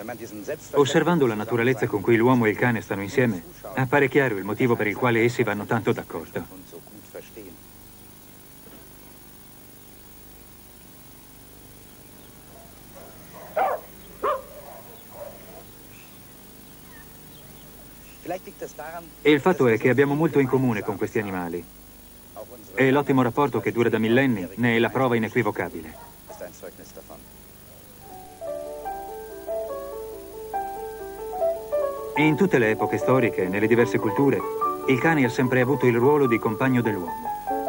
Osservando la naturalezza con cui l'uomo e il cane stanno insieme, appare chiaro il motivo per il quale essi vanno tanto d'accordo. E il fatto è che abbiamo molto in comune con questi animali. E l'ottimo rapporto che dura da millenni ne è la prova inequivocabile. In tutte le epoche storiche e nelle diverse culture, il cane ha sempre avuto il ruolo di compagno dell'uomo.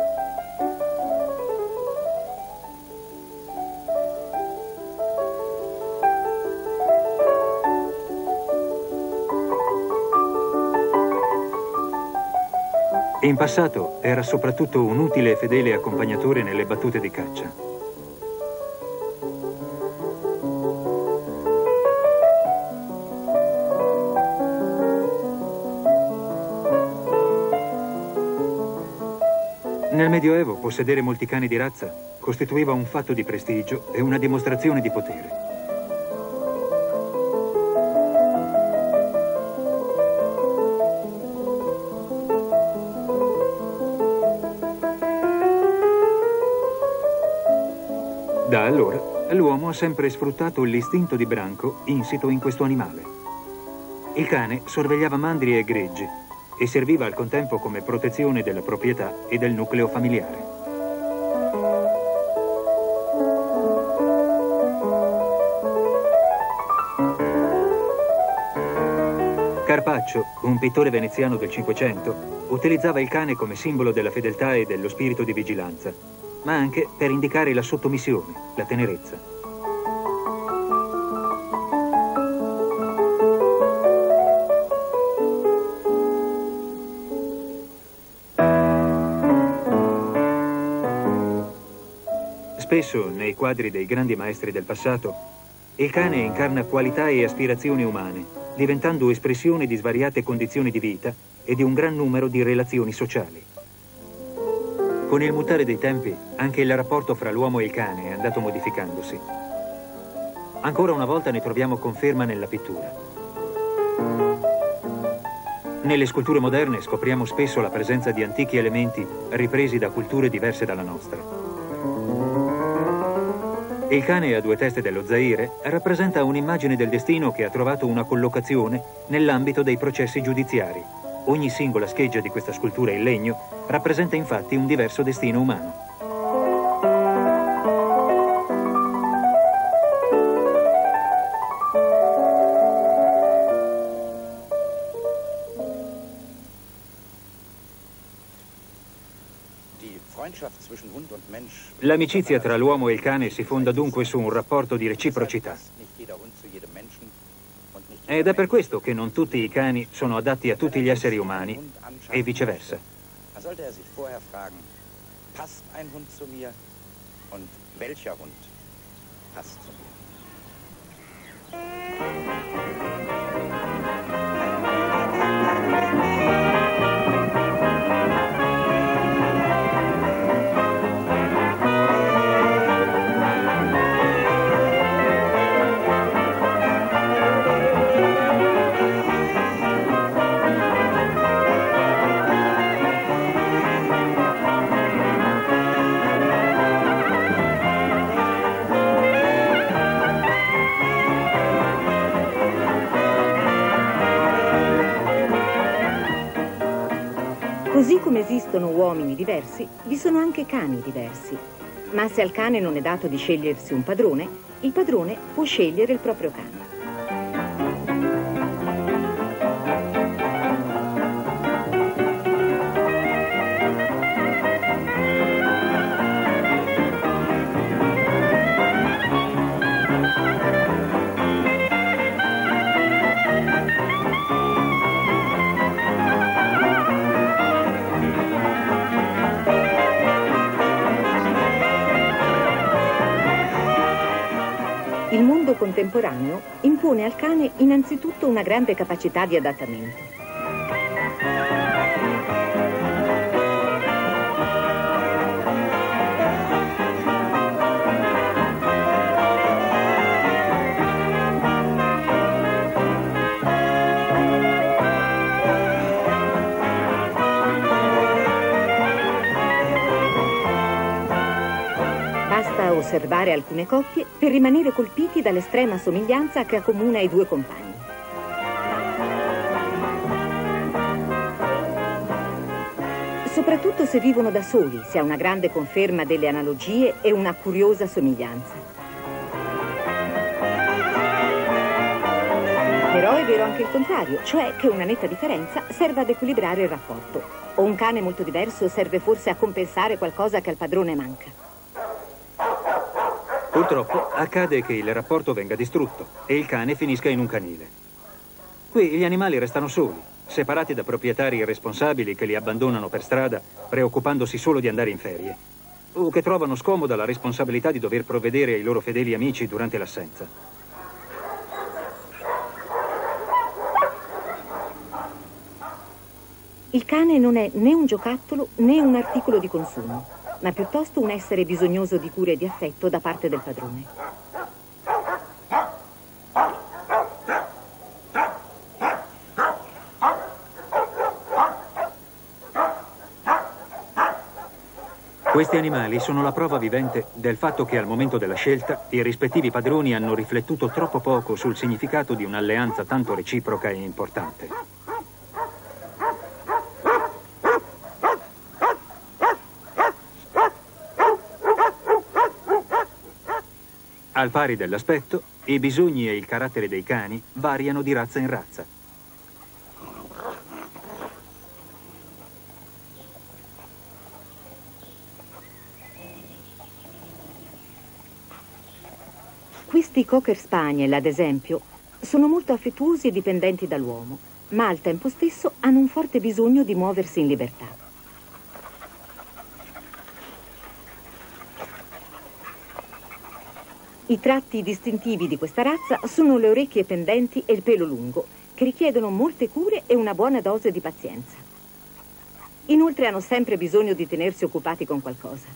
In passato era soprattutto un utile e fedele accompagnatore nelle battute di caccia. Nel Medioevo possedere molti cani di razza costituiva un fatto di prestigio e una dimostrazione di potere. Da allora, l'uomo ha sempre sfruttato l'istinto di branco insito in questo animale. Il cane sorvegliava mandrie e greggi e serviva al contempo come protezione della proprietà e del nucleo familiare. Carpaccio, un pittore veneziano del Cinquecento, utilizzava il cane come simbolo della fedeltà e dello spirito di vigilanza, ma anche per indicare la sottomissione, la tenerezza. Spesso, nei quadri dei grandi maestri del passato, il cane incarna qualità e aspirazioni umane, diventando espressione di svariate condizioni di vita e di un gran numero di relazioni sociali. Con il mutare dei tempi, anche il rapporto fra l'uomo e il cane è andato modificandosi. Ancora una volta ne troviamo conferma nella pittura. Nelle sculture moderne scopriamo spesso la presenza di antichi elementi ripresi da culture diverse dalla nostra. Il cane a due teste dello Zaire rappresenta un'immagine del destino che ha trovato una collocazione nell'ambito dei processi giudiziari. Ogni singola scheggia di questa scultura in legno rappresenta infatti un diverso destino umano. L'amicizia tra l'uomo e il cane si fonda dunque su un rapporto di reciprocità. Ed è per questo che non tutti i cani sono adatti a tutti gli esseri umani e viceversa. Passt ein Hund zu mir und welcher Hund passt zu mir? Così come esistono uomini diversi, vi sono anche cani diversi. Ma se al cane non è dato di scegliersi un padrone, il padrone può scegliere il proprio cane. Il mondo contemporaneo impone al cane innanzitutto una grande capacità di adattamento. osservare alcune coppie per rimanere colpiti dall'estrema somiglianza che accomuna i due compagni. Soprattutto se vivono da soli, si ha una grande conferma delle analogie e una curiosa somiglianza. Però è vero anche il contrario, cioè che una netta differenza serve ad equilibrare il rapporto. O un cane molto diverso serve forse a compensare qualcosa che al padrone manca. Purtroppo accade che il rapporto venga distrutto e il cane finisca in un canile. Qui gli animali restano soli, separati da proprietari irresponsabili che li abbandonano per strada, preoccupandosi solo di andare in ferie, o che trovano scomoda la responsabilità di dover provvedere ai loro fedeli amici durante l'assenza. Il cane non è né un giocattolo né un articolo di consumo, ma piuttosto un essere bisognoso di cura e di affetto da parte del padrone. Questi animali sono la prova vivente del fatto che al momento della scelta i rispettivi padroni hanno riflettuto troppo poco sul significato di un'alleanza tanto reciproca e importante. Al pari dell'aspetto, i bisogni e il carattere dei cani variano di razza in razza. Questi Cocker Spaniel, ad esempio, sono molto affettuosi e dipendenti dall'uomo, ma al tempo stesso hanno un forte bisogno di muoversi in libertà. I tratti distintivi di questa razza sono le orecchie pendenti e il pelo lungo, che richiedono molte cure e una buona dose di pazienza. Inoltre hanno sempre bisogno di tenersi occupati con qualcosa.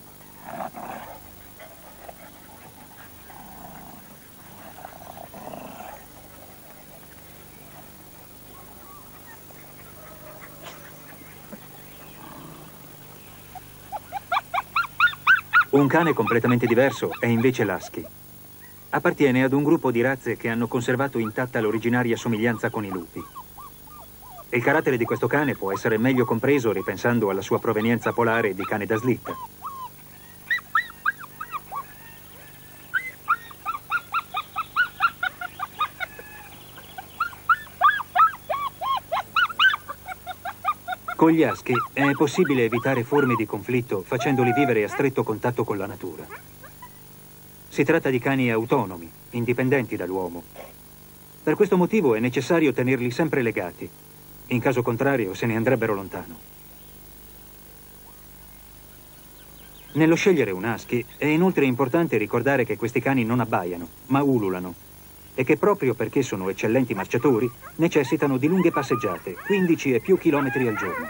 Un cane completamente diverso è invece l'husky. Appartiene ad un gruppo di razze che hanno conservato intatta l'originaria somiglianza con i lupi. Il carattere di questo cane può essere meglio compreso ripensando alla sua provenienza polare di cane da slitta. Con gli husky è possibile evitare forme di conflitto facendoli vivere a stretto contatto con la natura. Si tratta di cani autonomi, indipendenti dall'uomo. Per questo motivo è necessario tenerli sempre legati. In caso contrario se ne andrebbero lontano. Nello scegliere un husky è inoltre importante ricordare che questi cani non abbaiano, ma ululano, e che proprio perché sono eccellenti marciatori necessitano di lunghe passeggiate, 15 e più chilometri al giorno.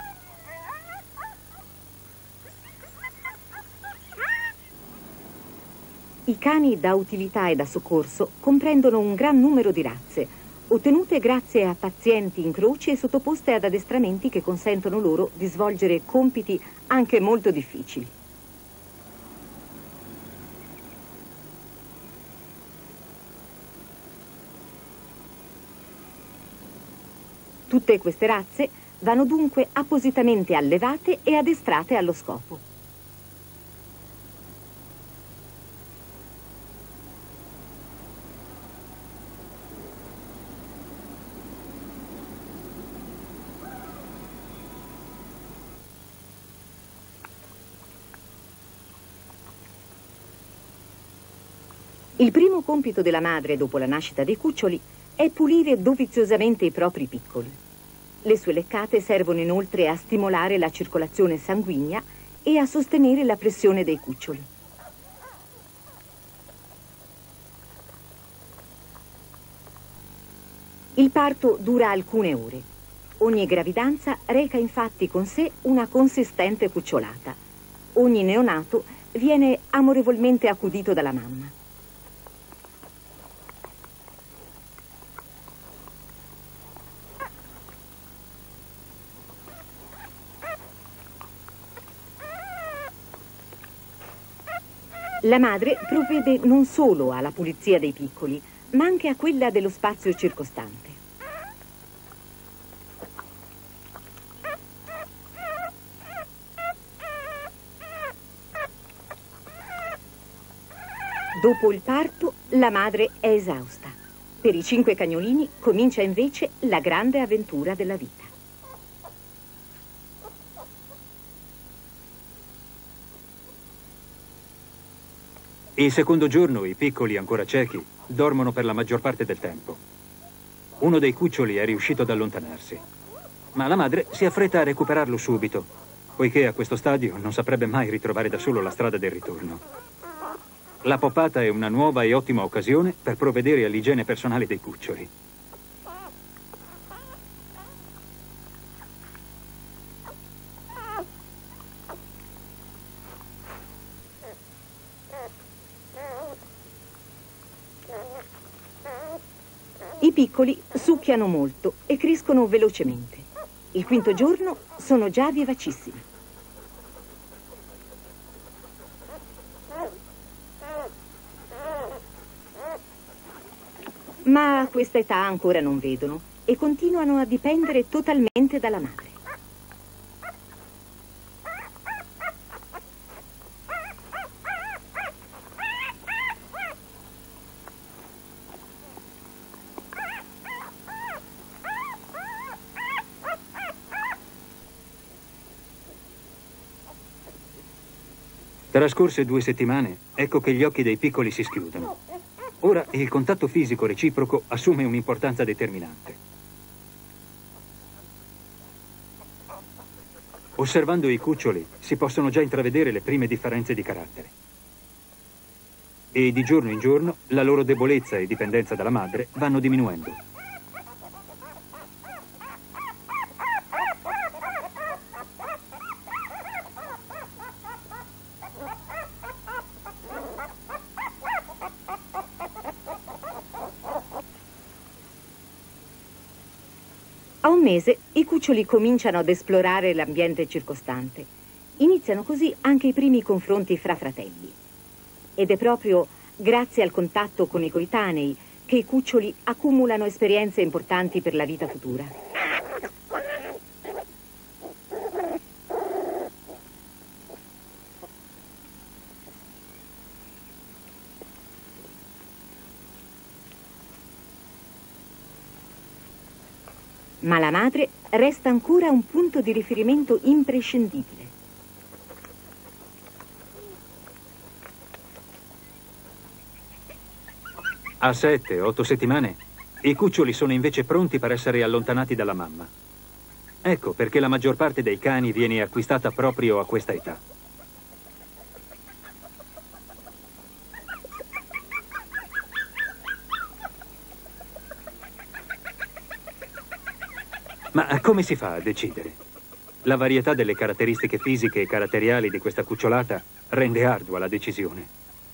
I cani da utilità e da soccorso comprendono un gran numero di razze, ottenute grazie a pazienti incroci e sottoposte ad addestramenti che consentono loro di svolgere compiti anche molto difficili. Tutte queste razze vanno dunque appositamente allevate e addestrate allo scopo. Il primo compito della madre dopo la nascita dei cuccioli è pulire doviziosamente i propri piccoli. Le sue leccate servono inoltre a stimolare la circolazione sanguigna e a sostenere la pressione dei cuccioli. Il parto dura alcune ore. Ogni gravidanza reca infatti con sé una consistente cucciolata. Ogni neonato viene amorevolmente accudito dalla mamma. La madre provvede non solo alla pulizia dei piccoli, ma anche a quella dello spazio circostante. Dopo il parto, la madre è esausta. Per i 5 cagnolini comincia invece la grande avventura della vita. Il secondo giorno i piccoli, ancora ciechi, dormono per la maggior parte del tempo. Uno dei cuccioli è riuscito ad allontanarsi, ma la madre si affretta a recuperarlo subito, poiché a questo stadio non saprebbe mai ritrovare da solo la strada del ritorno. La poppata è una nuova e ottima occasione per provvedere all'igiene personale dei cuccioli. I piccoli succhiano molto e crescono velocemente. Il quinto giorno sono già vivacissimi. Ma a questa età ancora non vedono e continuano a dipendere totalmente dalla madre. Trascorse 2 settimane, ecco che gli occhi dei piccoli si schiudono. Ora il contatto fisico reciproco assume un'importanza determinante. Osservando i cuccioli si possono già intravedere le prime differenze di carattere. E di giorno in giorno la loro debolezza e dipendenza dalla madre vanno diminuendo. A un mese i cuccioli cominciano ad esplorare l'ambiente circostante. Iniziano così anche i primi confronti fra fratelli. Ed è proprio grazie al contatto con i coetanei che i cuccioli accumulano esperienze importanti per la vita futura. Ma la madre resta ancora un punto di riferimento imprescindibile. A 7-8 settimane, i cuccioli sono invece pronti per essere allontanati dalla mamma. Ecco perché la maggior parte dei cani viene acquistata proprio a questa età. Ma come si fa a decidere? La varietà delle caratteristiche fisiche e caratteriali di questa cucciolata rende ardua la decisione.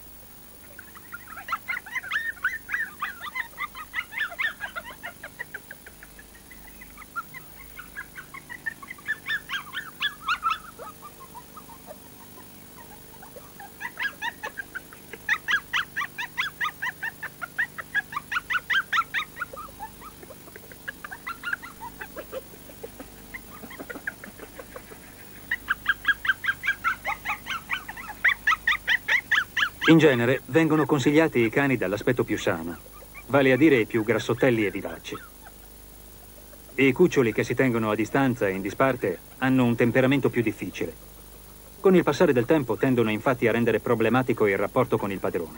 In genere vengono consigliati i cani dall'aspetto più sano, vale a dire i più grassottelli e vivaci. I cuccioli che si tengono a distanza e in disparte hanno un temperamento più difficile. Con il passare del tempo tendono infatti a rendere problematico il rapporto con il padrone.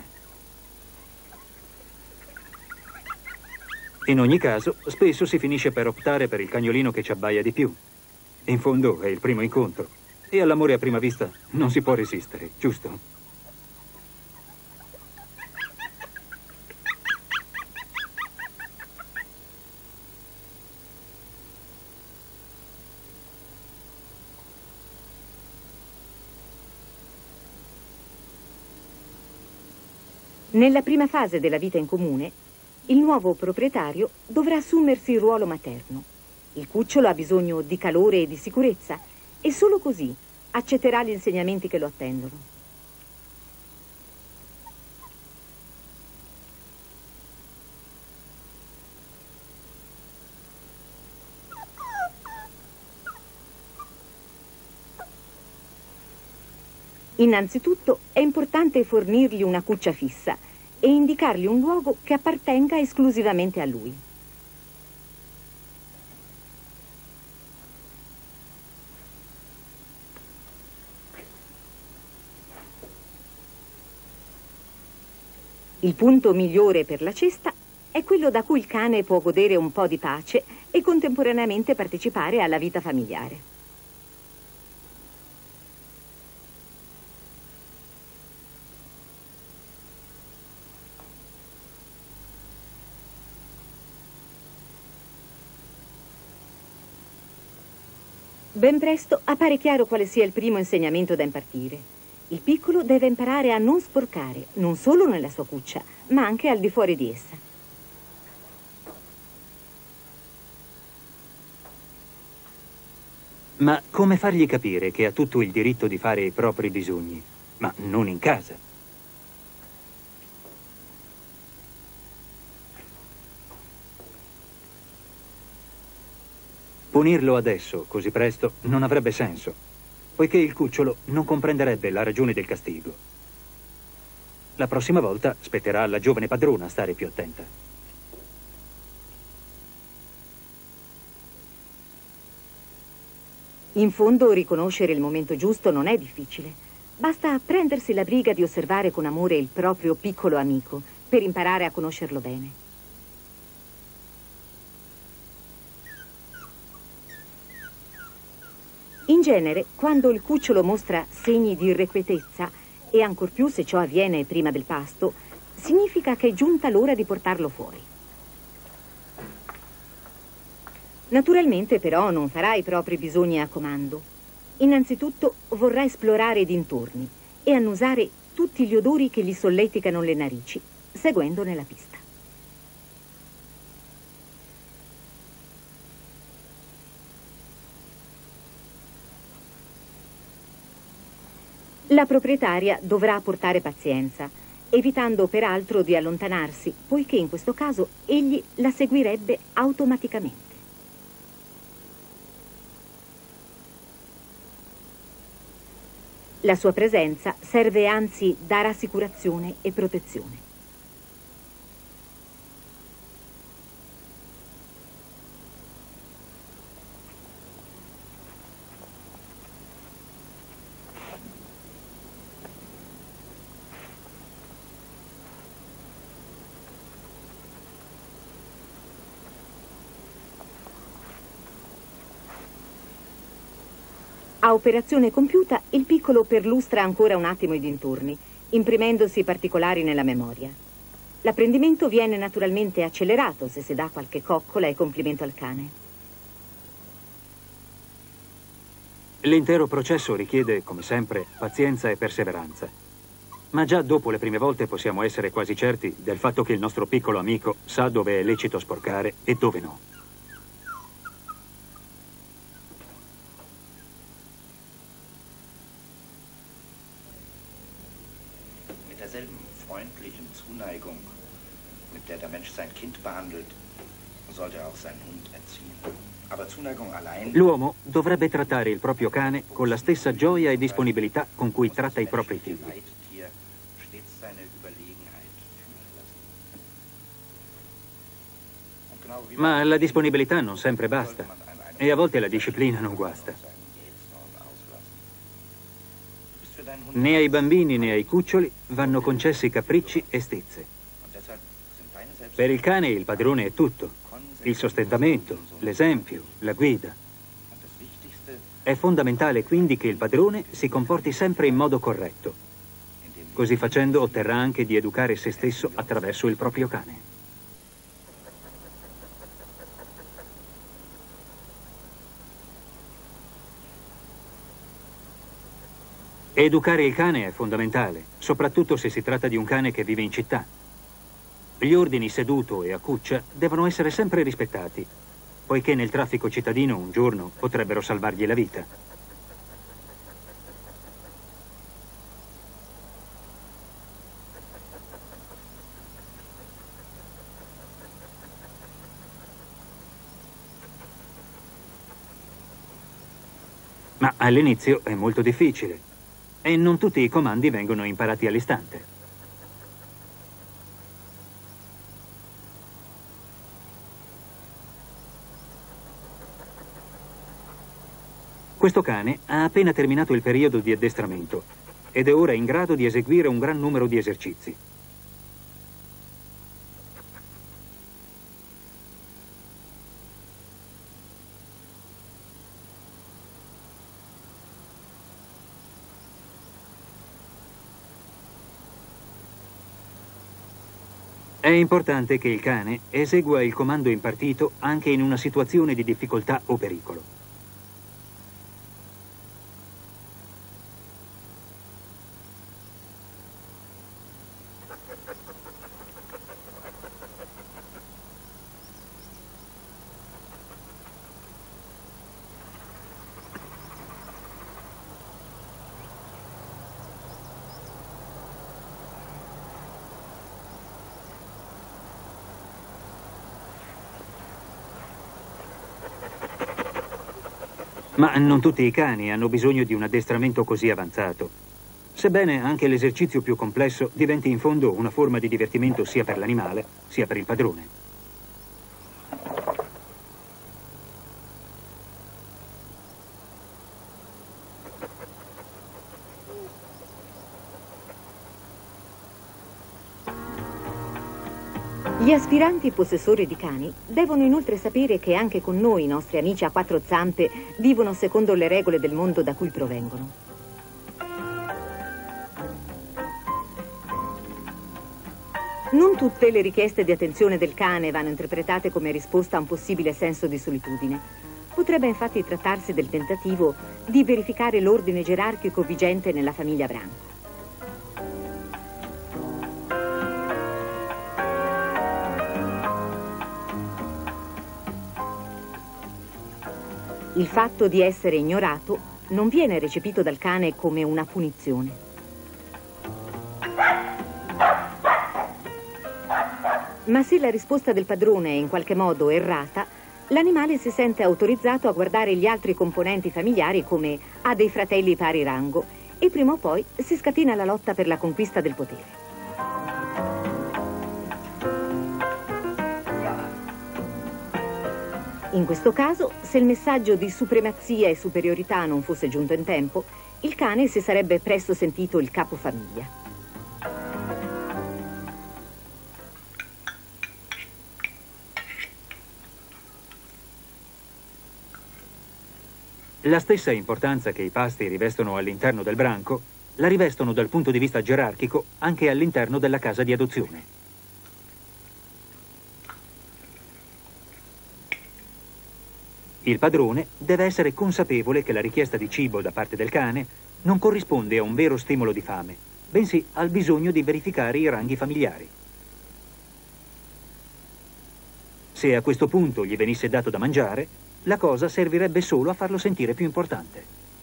In ogni caso, spesso si finisce per optare per il cagnolino che ci abbaia di più. In fondo è il primo incontro e all'amore a prima vista non si può resistere, giusto? Nella prima fase della vita in comune, il nuovo proprietario dovrà assumersi il ruolo materno. Il cucciolo ha bisogno di calore e di sicurezza e solo così accetterà gli insegnamenti che lo attendono. Innanzitutto è importante fornirgli una cuccia fissa e indicargli un luogo che appartenga esclusivamente a lui. Il punto migliore per la cesta è quello da cui il cane può godere un po' di pace e contemporaneamente partecipare alla vita familiare. Ben presto appare chiaro quale sia il primo insegnamento da impartire. Il piccolo deve imparare a non sporcare, non solo nella sua cuccia, ma anche al di fuori di essa. Ma come fargli capire che ha tutto il diritto di fare i propri bisogni, ma non in casa? Punirlo adesso, così presto, non avrebbe senso, poiché il cucciolo non comprenderebbe la ragione del castigo. La prossima volta spetterà alla giovane padrona stare più attenta. In fondo, riconoscere il momento giusto non è difficile. Basta prendersi la briga di osservare con amore il proprio piccolo amico per imparare a conoscerlo bene. In genere, quando il cucciolo mostra segni di irrequietezza, e ancor più se ciò avviene prima del pasto, significa che è giunta l'ora di portarlo fuori. Naturalmente, però, non farà i propri bisogni a comando. Innanzitutto vorrà esplorare i dintorni e annusare tutti gli odori che gli solleticano le narici, seguendone la pista. La proprietaria dovrà portare pazienza, evitando peraltro di allontanarsi, poiché in questo caso egli la seguirebbe automaticamente. La sua presenza serve anzi da rassicurazione e protezione. A operazione compiuta, il piccolo perlustra ancora un attimo i dintorni, imprimendosi particolari nella memoria. L'apprendimento viene naturalmente accelerato se si dà qualche coccola e complimento al cane. L'intero processo richiede, come sempre, pazienza e perseveranza. Ma già dopo le prime volte possiamo essere quasi certi del fatto che il nostro piccolo amico sa dove è lecito sporcare e dove no. Freundlichen Zuneigung, mit der der Mensch sein Kind behandelt, sollte er auch seinen Hund erziehen. Aber Zuneigung allein... L'uomo dovrebbe trattare il proprio cane con la stessa gioia e disponibilità con cui tratta i propri figli. Ma la disponibilità non sempre basta, e a volte la disciplina non guasta. Né ai bambini né ai cuccioli vanno concessi capricci e stizze. Per il cane il padrone è tutto: il sostentamento, l'esempio, la guida. È fondamentale quindi che il padrone si comporti sempre in modo corretto. Così facendo otterrà anche di educare se stesso attraverso il proprio cane. Educare il cane è fondamentale, soprattutto se si tratta di un cane che vive in città. Gli ordini seduto e a cuccia devono essere sempre rispettati, poiché nel traffico cittadino un giorno potrebbero salvargli la vita. Ma all'inizio è molto difficile. E non tutti i comandi vengono imparati all'istante. Questo cane ha appena terminato il periodo di addestramento ed è ora in grado di eseguire un gran numero di esercizi. È importante che il cane esegua il comando impartito anche in una situazione di difficoltà o pericolo. Ma non tutti i cani hanno bisogno di un addestramento così avanzato, sebbene anche l'esercizio più complesso diventi in fondo una forma di divertimento sia per l'animale sia per il padrone. Gli aspiranti possessori di cani devono inoltre sapere che anche con noi i nostri amici a quattro zampe vivono secondo le regole del mondo da cui provengono. Non tutte le richieste di attenzione del cane vanno interpretate come risposta a un possibile senso di solitudine. Potrebbe infatti trattarsi del tentativo di verificare l'ordine gerarchico vigente nella famiglia Branco. Il fatto di essere ignorato non viene recepito dal cane come una punizione. Ma se la risposta del padrone è in qualche modo errata, l'animale si sente autorizzato a guardare gli altri componenti familiari come ha dei fratelli pari rango e prima o poi si scatena la lotta per la conquista del potere. In questo caso, se il messaggio di supremazia e superiorità non fosse giunto in tempo, il cane si sarebbe presto sentito il capofamiglia. La stessa importanza che i pasti rivestono all'interno del branco, la rivestono dal punto di vista gerarchico anche all'interno della casa di adozione. Il padrone deve essere consapevole che la richiesta di cibo da parte del cane non corrisponde a un vero stimolo di fame, bensì al bisogno di verificare i ranghi familiari. Se a questo punto gli venisse dato da mangiare, la cosa servirebbe solo a farlo sentire più importante.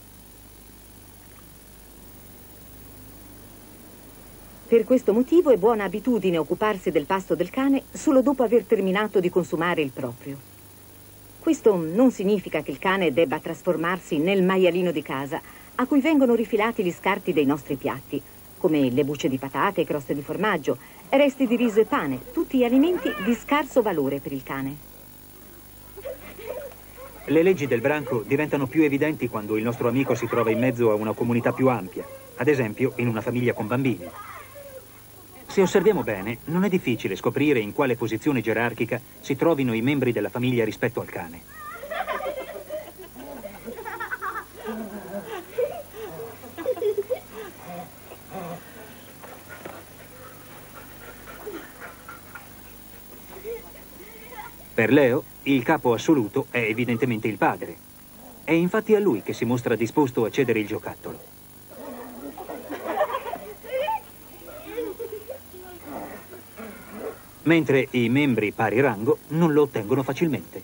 Per questo motivo è buona abitudine occuparsi del pasto del cane solo dopo aver terminato di consumare il proprio. Questo non significa che il cane debba trasformarsi nel maialino di casa, a cui vengono rifilati gli scarti dei nostri piatti, come le bucce di patate, croste di formaggio, resti di riso e pane, tutti alimenti di scarso valore per il cane. Le leggi del branco diventano più evidenti quando il nostro amico si trova in mezzo a una comunità più ampia, ad esempio in una famiglia con bambini. Se osserviamo bene, non è difficile scoprire in quale posizione gerarchica si trovino i membri della famiglia rispetto al cane. Per Leo, il capo assoluto è evidentemente il padre. È infatti a lui che si mostra disposto a cedere il giocattolo. Mentre i membri pari rango non lo ottengono facilmente.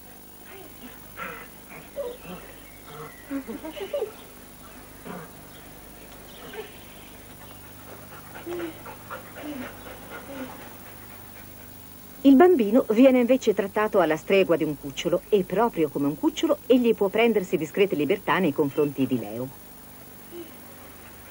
Il bambino viene invece trattato alla stregua di un cucciolo e proprio come un cucciolo egli può prendersi discrete libertà nei confronti di Leo.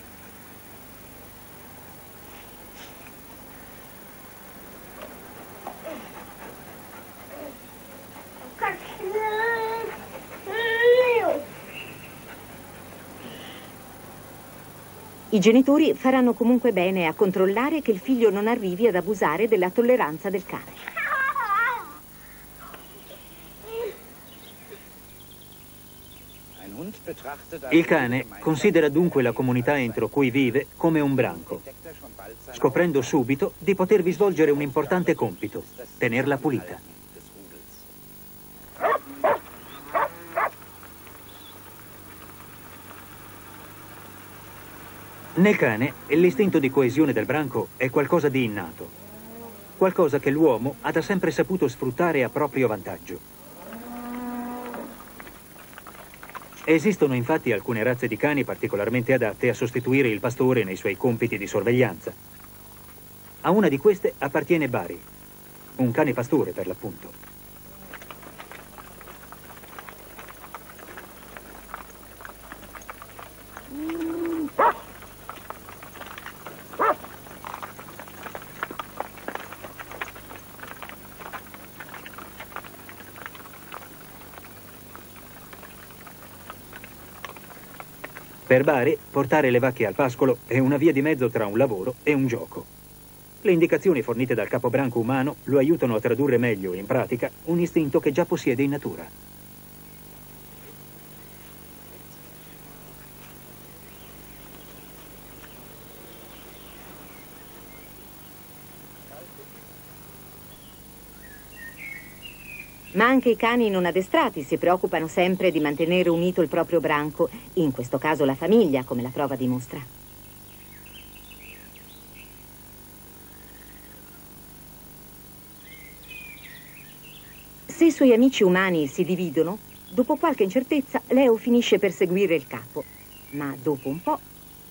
I genitori faranno comunque bene a controllare che il figlio non arrivi ad abusare della tolleranza del cane. Il cane considera dunque la comunità entro cui vive come un branco, scoprendo subito di potervi svolgere un importante compito, tenerla pulita. Nel cane, l'istinto di coesione del branco è qualcosa di innato, qualcosa che l'uomo ha da sempre saputo sfruttare a proprio vantaggio. Esistono infatti alcune razze di cani particolarmente adatte a sostituire il pastore nei suoi compiti di sorveglianza. A una di queste appartiene Bari, un cane pastore per l'appunto. Per Bari, portare le vacche al pascolo è una via di mezzo tra un lavoro e un gioco. Le indicazioni fornite dal capobranco umano lo aiutano a tradurre meglio in pratica un istinto che già possiede in natura. Ma anche i cani non addestrati si preoccupano sempre di mantenere unito il proprio branco, in questo caso la famiglia, come la prova dimostra. Se i suoi amici umani si dividono, dopo qualche incertezza Leo finisce per seguire il capo, ma dopo un po'...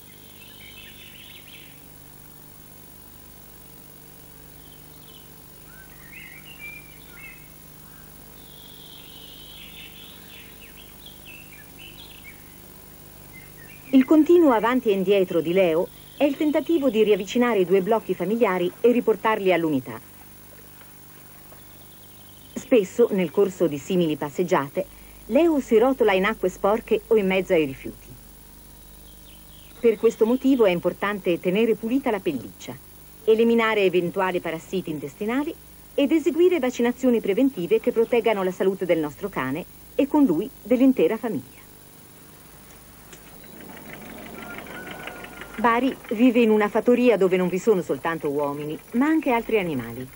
Il continuo avanti e indietro di Leo è il tentativo di riavvicinare i due blocchi familiari e riportarli all'unità. Spesso, nel corso di simili passeggiate, Leo si rotola in acque sporche o in mezzo ai rifiuti. Per questo motivo è importante tenere pulita la pelliccia, eliminare eventuali parassiti intestinali ed eseguire vaccinazioni preventive che proteggano la salute del nostro cane e con lui dell'intera famiglia. Bari vive in una fattoria dove non vi sono soltanto uomini, ma anche altri animali.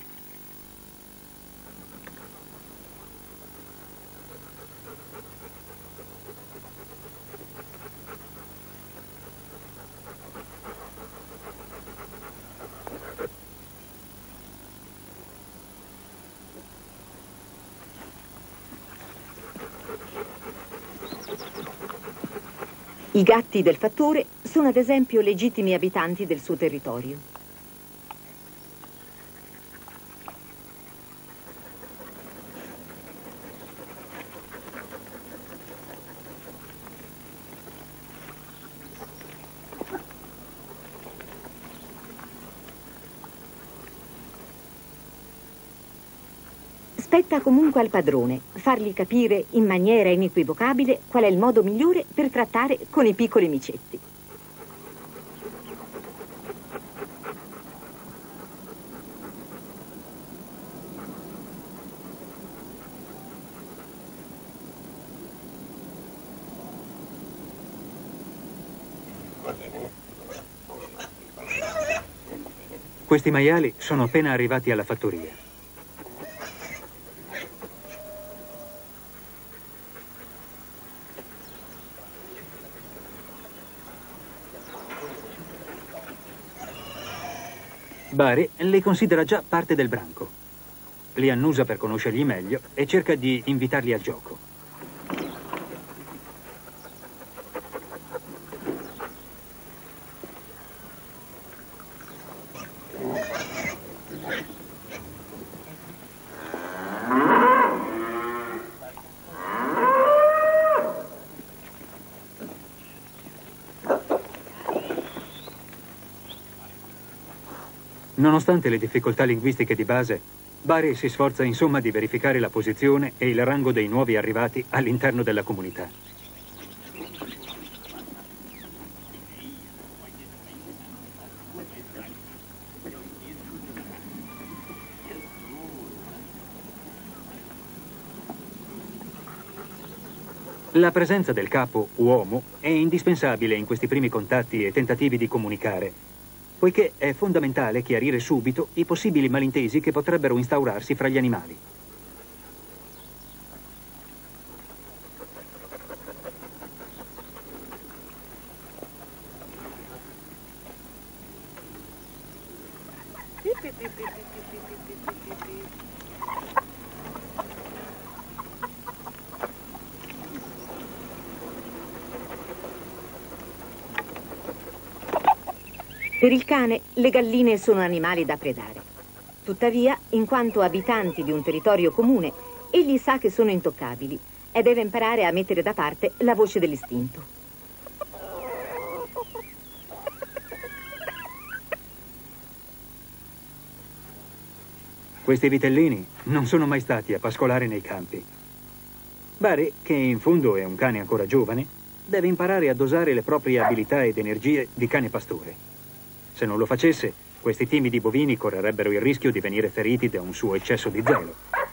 I gatti del fattore sono ad esempio legittimi abitanti del suo territorio. Spetta comunque al padrone fargli capire in maniera inequivocabile qual è il modo migliore per trattare con i piccoli micetti. Questi maiali sono appena arrivati alla fattoria. Bari li considera già parte del branco. Li annusa per conoscerli meglio e cerca di invitarli al gioco. Nonostante le difficoltà linguistiche di base, Bari si sforza insomma di verificare la posizione e il rango dei nuovi arrivati all'interno della comunità. La presenza del capo uomo è indispensabile in questi primi contatti e tentativi di comunicare, poiché è fondamentale chiarire subito i possibili malintesi che potrebbero instaurarsi fra gli animali. Per il cane, le galline sono animali da predare. Tuttavia, in quanto abitanti di un territorio comune, egli sa che sono intoccabili e deve imparare a mettere da parte la voce dell'istinto. Questi vitellini non sono mai stati a pascolare nei campi. Barry, che in fondo è un cane ancora giovane, deve imparare a dosare le proprie abilità ed energie di cane pastore. Se non lo facesse, questi timidi bovini correrebbero il rischio di venire feriti da un suo eccesso di zelo.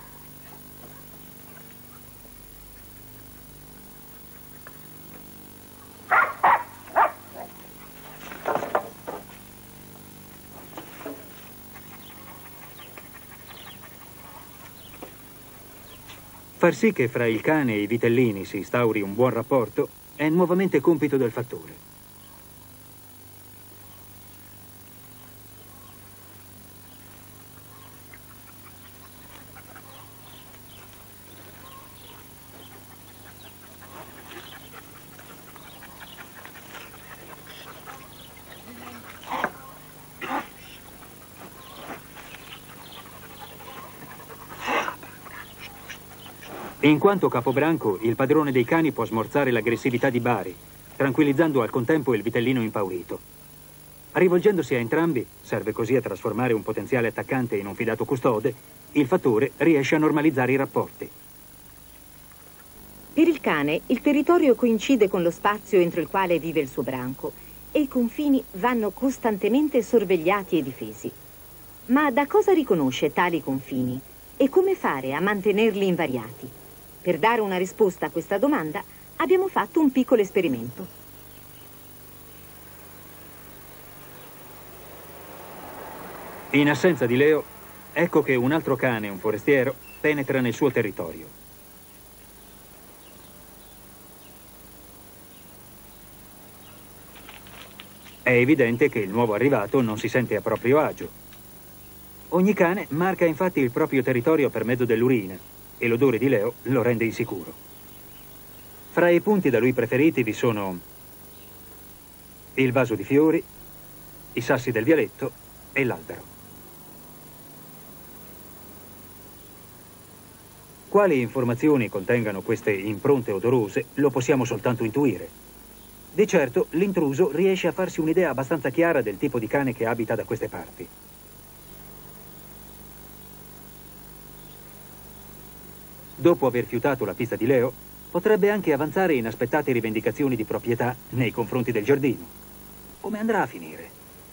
Far sì che fra il cane e i vitellini si instauri un buon rapporto è nuovamente compito del fattore. In quanto capobranco, il padrone dei cani può smorzare l'aggressività di Barry, tranquillizzando al contempo il vitellino impaurito. Rivolgendosi a entrambi, serve così a trasformare un potenziale attaccante in un fidato custode, il fattore riesce a normalizzare i rapporti. Per il cane, il territorio coincide con lo spazio entro il quale vive il suo branco e i confini vanno costantemente sorvegliati e difesi. Ma da cosa riconosce tali confini e come fare a mantenerli invariati? Per dare una risposta a questa domanda abbiamo fatto un piccolo esperimento. In assenza di Leo, ecco che un altro cane, un forestiero, penetra nel suo territorio. È evidente che il nuovo arrivato non si sente a proprio agio. Ogni cane marca infatti il proprio territorio per mezzo dell'urina e l'odore di Leo lo rende insicuro. Fra i punti da lui preferiti vi sono il vaso di fiori, i sassi del vialetto e l'albero. Quali informazioni contengano queste impronte odorose lo possiamo soltanto intuire. Di certo l'intruso riesce a farsi un'idea abbastanza chiara del tipo di cane che abita da queste parti. Dopo aver fiutato la pista di Leo, potrebbe anche avanzare inaspettate rivendicazioni di proprietà nei confronti del giardino. Come andrà a finire?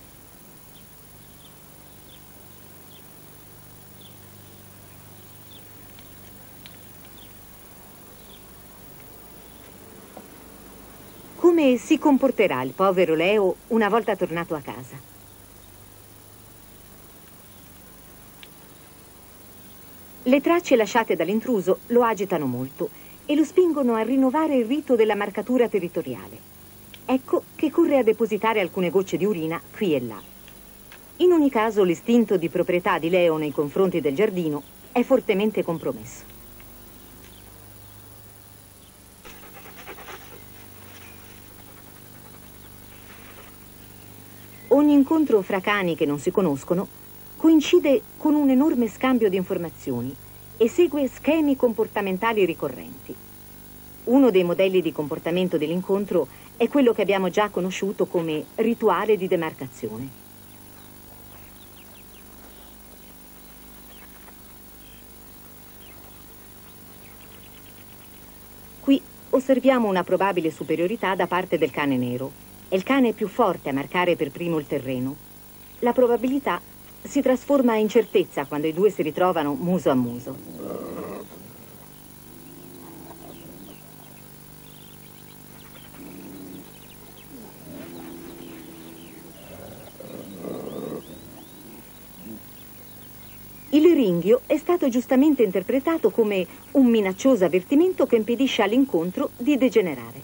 Come si comporterà il povero Leo una volta tornato a casa? Le tracce lasciate dall'intruso lo agitano molto e lo spingono a rinnovare il rito della marcatura territoriale. Ecco che corre a depositare alcune gocce di urina qui e là. In ogni caso, l'istinto di proprietà di Leo nei confronti del giardino è fortemente compromesso. Ogni incontro fra cani che non si conoscono coincide con un enorme scambio di informazioni e segue schemi comportamentali ricorrenti. Uno dei modelli di comportamento dell'incontro è quello che abbiamo già conosciuto come rituale di demarcazione. Qui osserviamo una probabile superiorità da parte del cane nero. È il cane più forte a marcare per primo il terreno. La probabilità si trasforma in certezza quando i due si ritrovano muso a muso. Il ringhio è stato giustamente interpretato come un minaccioso avvertimento che impedisce all'incontro di degenerare.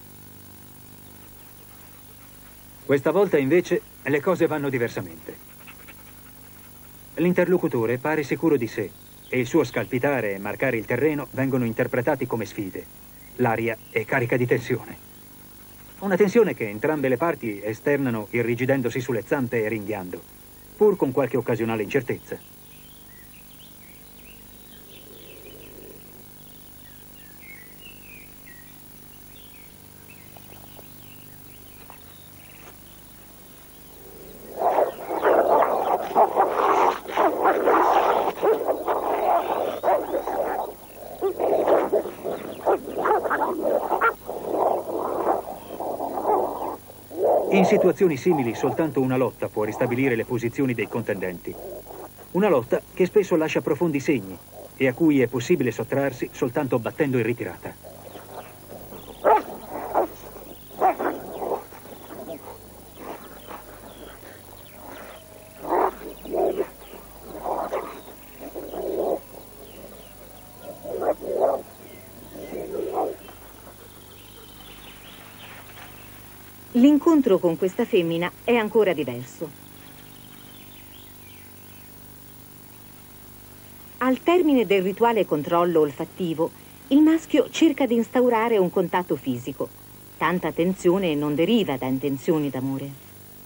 Questa volta invece le cose vanno diversamente. L'interlocutore pare sicuro di sé e il suo scalpitare e marcare il terreno vengono interpretati come sfide. L'aria è carica di tensione. Una tensione che entrambe le parti esternano irrigidendosi sulle zampe e ringhiando, pur con qualche occasionale incertezza. In situazioni simili soltanto una lotta può ristabilire le posizioni dei contendenti. Una lotta che spesso lascia profondi segni e a cui è possibile sottrarsi soltanto battendo in ritirata. L'incontro con questa femmina è ancora diverso. Al termine del rituale controllo olfattivo, il maschio cerca di instaurare un contatto fisico. Tanta attenzione non deriva da intenzioni d'amore.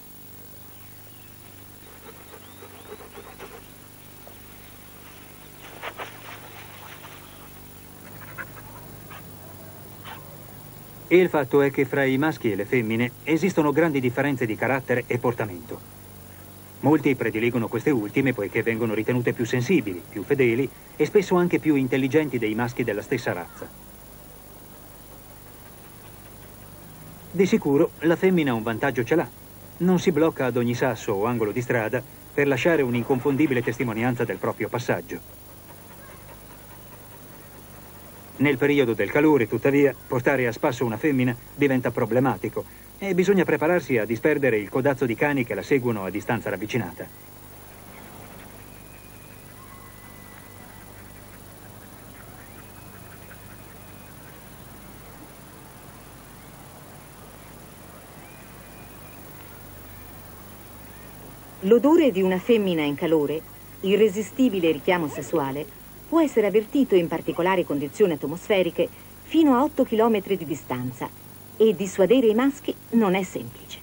E il fatto è che fra i maschi e le femmine esistono grandi differenze di carattere e portamento. Molti prediligono queste ultime poiché vengono ritenute più sensibili, più fedeli e spesso anche più intelligenti dei maschi della stessa razza. Di sicuro la femmina un vantaggio ce l'ha. Non si blocca ad ogni sasso o angolo di strada per lasciare un'inconfondibile testimonianza del proprio passaggio. Nel periodo del calore, tuttavia, portare a spasso una femmina diventa problematico e bisogna prepararsi a disperdere il codazzo di cani che la seguono a distanza ravvicinata. L'odore di una femmina in calore, irresistibile richiamo sessuale, può essere avvertito in particolari condizioni atmosferiche fino a 8 km di distanza e dissuadere i maschi non è semplice.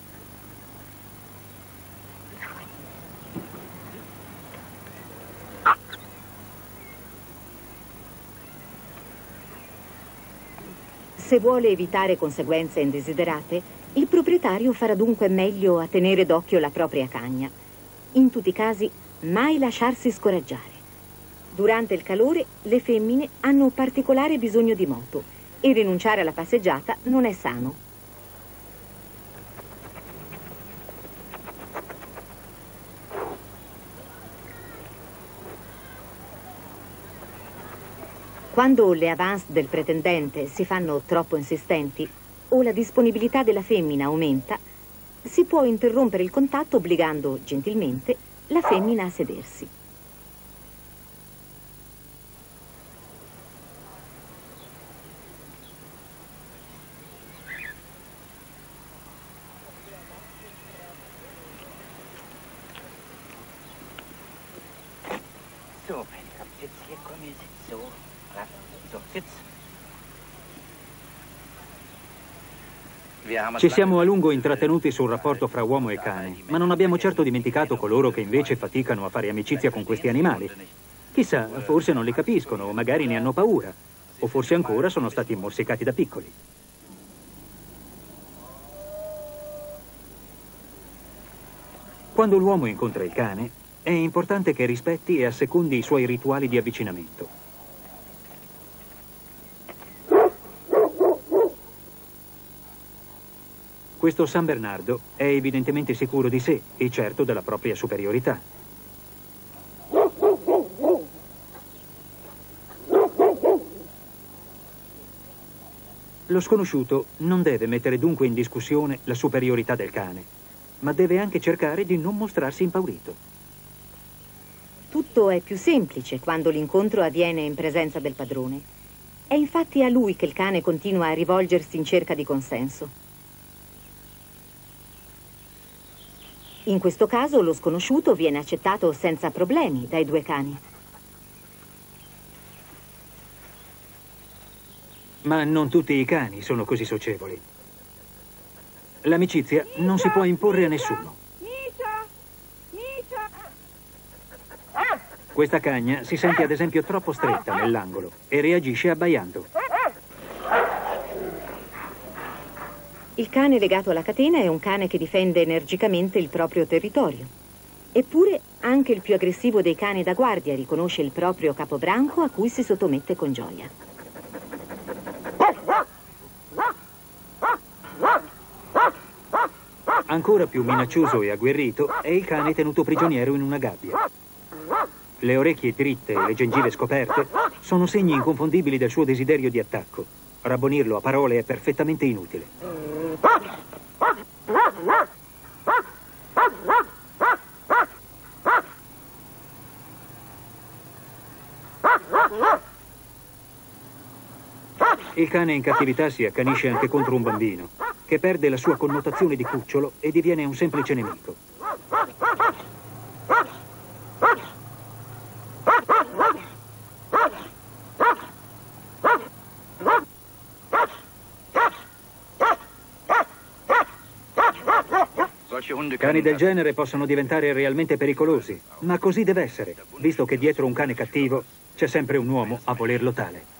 Se vuole evitare conseguenze indesiderate, il proprietario farà dunque meglio a tenere d'occhio la propria cagna. In tutti i casi, mai lasciarsi scoraggiare. Durante il calore le femmine hanno particolare bisogno di moto e rinunciare alla passeggiata non è sano. Quando le avance del pretendente si fanno troppo insistenti o la disponibilità della femmina aumenta, si può interrompere il contatto obbligando gentilmente la femmina a sedersi. So, mein Gott, sitz hier, komm hier, sitz so. So, sitz. Ci siamo a lungo intrattenuti sul rapporto fra uomo e cane, ma non abbiamo certo dimenticato coloro che invece faticano a fare amicizia con questi animali. Chissà, forse non li capiscono, o magari ne hanno paura, o forse ancora sono stati morsicati da piccoli. Quando l'uomo incontra il cane, è importante che rispetti e assecondi i suoi rituali di avvicinamento. Questo San Bernardo è evidentemente sicuro di sé e certo della propria superiorità. Lo sconosciuto non deve mettere dunque in discussione la superiorità del cane, ma deve anche cercare di non mostrarsi impaurito. Tutti Tutto è più semplice quando l'incontro avviene in presenza del padrone. È infatti a lui che il cane continua a rivolgersi in cerca di consenso. In questo caso lo sconosciuto viene accettato senza problemi dai due cani. Ma non tutti i cani sono così socievoli. L'amicizia non si può imporre a nessuno. Questa cagna si sente ad esempio troppo stretta nell'angolo e reagisce abbaiando. Il cane legato alla catena è un cane che difende energicamente il proprio territorio. Eppure anche il più aggressivo dei cani da guardia riconosce il proprio capobranco a cui si sottomette con gioia. Ancora più minaccioso e agguerrito è il cane tenuto prigioniero in una gabbia. Le orecchie dritte e le gengive scoperte sono segni inconfondibili del suo desiderio di attacco. Rabbonirlo a parole è perfettamente inutile. Il cane in cattività si accanisce anche contro un bambino, che perde la sua connotazione di cucciolo e diviene un semplice nemico. Cani del genere possono diventare realmente pericolosi, ma così deve essere, visto che dietro un cane cattivo c'è sempre un uomo a volerlo tale.